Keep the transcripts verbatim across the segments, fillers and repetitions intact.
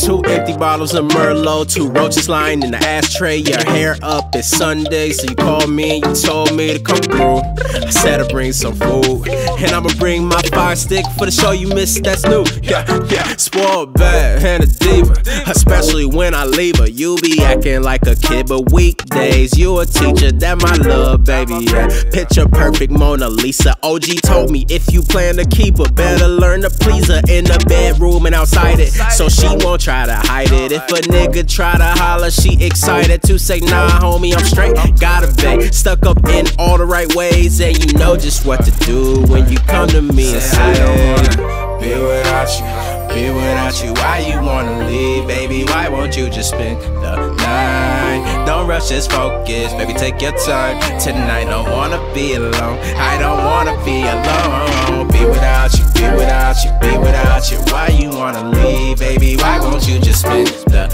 Two empty bottles of Merlot, two roaches lying in the ashtray. Your hair up, it's Sunday, so you called me and you told me to come through. I said I'd bring some food, and I'ma bring my fire stick for the show you missed that's new. Yeah, yeah, spoiled bad and a diva, especially when I leave her. You be acting like a kid, but weekdays you a teacher, that my love, baby, yeah. Picture perfect Mona Lisa. O G told me if you plan to keep her, better learn to please her in the bedroom and outside it, so she won't try to hide it. If a nigga try to holler, she excited to say, nah, homie, I'm straight. Got a bae stuck up in all the right ways, and you know just what to do when you come to me and say, I don't wanna be without you, be without you. Why you wanna leave, baby? Why won't you just spend the night? Don't rush, just focus, baby, take your time. Tonight, don't wanna be alone, I don't wanna be alone. Be without you, be without you, be without you. Why you wanna leave, baby? Why won't you just spend the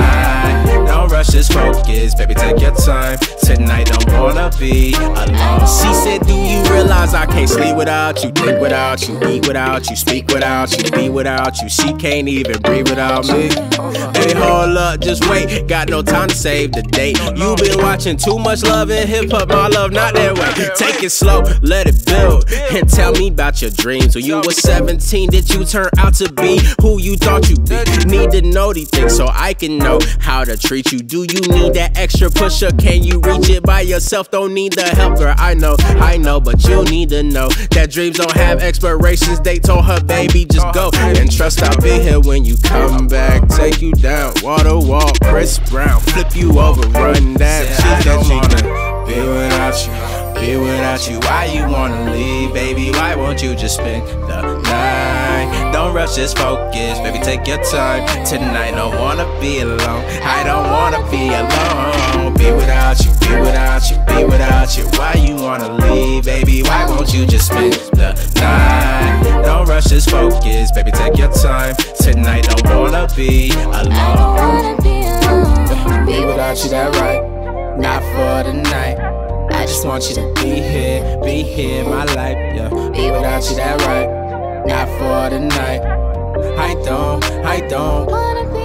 night? Don't rush, just focus, baby, take your time. Tonight, don't wanna be alone. She said, do you realize I can't sleep without you, think without you, eat without you, speak without you, be without you? She can't even breathe without me. Hey, hold up, just wait, got no time to save the date. You been watching too much love and hip-hop, my love not that way. Take it slow, let it build, and tell me about your dreams. When you were seventeen, did you turn out to be who you thought you'd be? Need to know these things so I can know how to treat you. Do you need that extra pusher? Can you reach it by yourself? Don't need the help, girl, I know, I know, but you need to know that dreams don't have expirations. They told her, baby, just go, and trust I'll be here when you come back. Take you down, water walk, Chris Brown, flip you over, run that. She don't wanna be without you, be without you. Why you wanna leave, baby? Why won't you just spend the night? Don't rush, just focus, baby, take your time. Tonight, don't wanna be alone, I don't wanna be alone. Be without you, be without you, be without you. Why you wanna leave, baby? Why won't you just spend the night? Don't rush, just focus, baby, take your time. Tonight, don't wanna be alone. Be without you, that right? Not for the night. I just want you to be here, be here in my life, yeah. Be without you, that right? Not for the night. I don't, I don't.